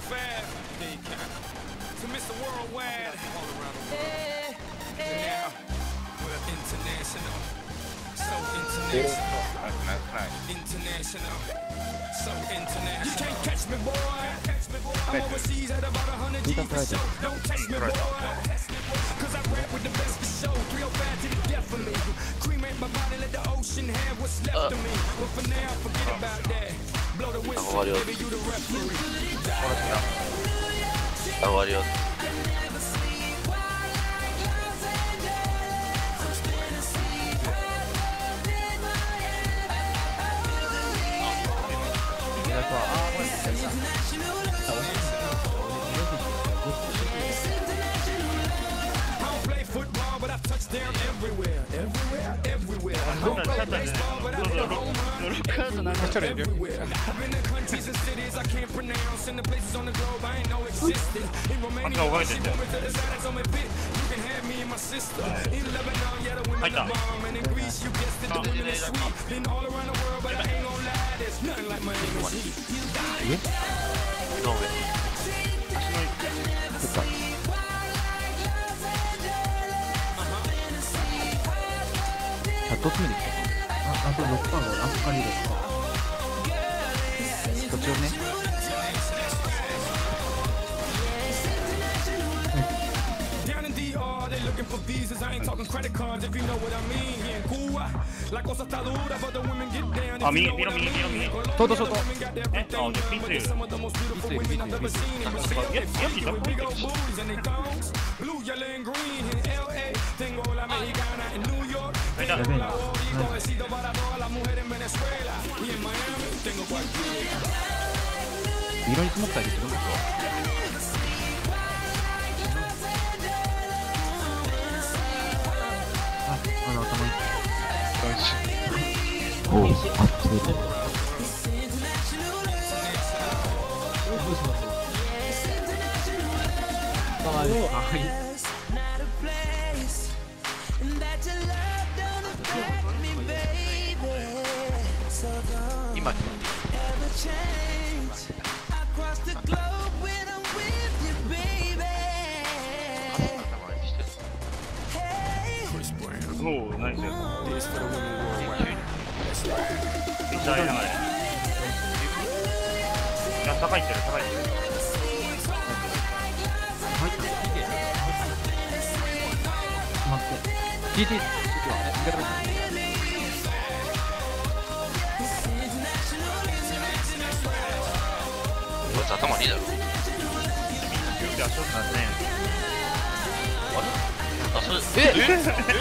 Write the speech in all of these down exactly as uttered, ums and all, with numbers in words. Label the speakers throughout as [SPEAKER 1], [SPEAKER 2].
[SPEAKER 1] fab. To Mister Worldwide. Now, we're international. So international. International. So international. You can't catch me, boy. I'm overseas at about a hundred G's for show. Don't test me, boy. Cause I rap with the best for show. three oh five to the death of me. Cremate my body, let the ocean have what's left of me. But for now, forget about that. Blow the whistle, baby, you the referee.
[SPEAKER 2] 終わりよ。
[SPEAKER 3] 一つ目ですか。あ、あとろっパーのラスカリですか。こっちをね。
[SPEAKER 4] あ、右、右の右、右の右。
[SPEAKER 3] ショートショート。
[SPEAKER 4] え、あ、ピンツいる。ピンツいる、ピンツいる、ピンツいる。いや、いや、いいだろ。
[SPEAKER 3] やべえな。色に積もったりするんですよ。あ、あの頭に。おお、あ、そうだ。どうします。はい。
[SPEAKER 2] 今
[SPEAKER 4] おお、ナイス。めっちゃいい流れ。いや、高いってる、高いってる。
[SPEAKER 3] 入った。待って。聞いていいですか。
[SPEAKER 2] 頭にいいだろ。
[SPEAKER 4] いや、そうなんね。
[SPEAKER 2] あ、それ、ええ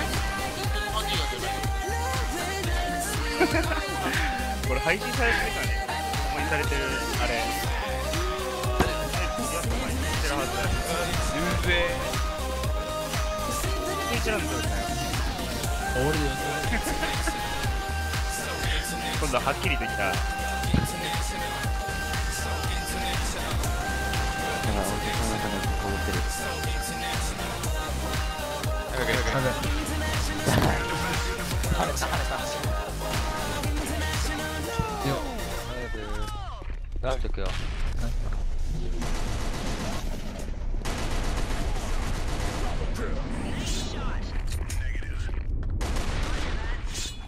[SPEAKER 4] これ配信されてるからね。思いされてる、あれ。いや、してるはずだよ。
[SPEAKER 2] うぜ
[SPEAKER 4] え。一覧の状態。
[SPEAKER 3] 終わりだよ。
[SPEAKER 4] 今度ははっきりできた。
[SPEAKER 2] なんとくよ。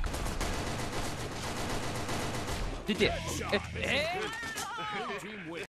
[SPEAKER 3] 出て。え、えー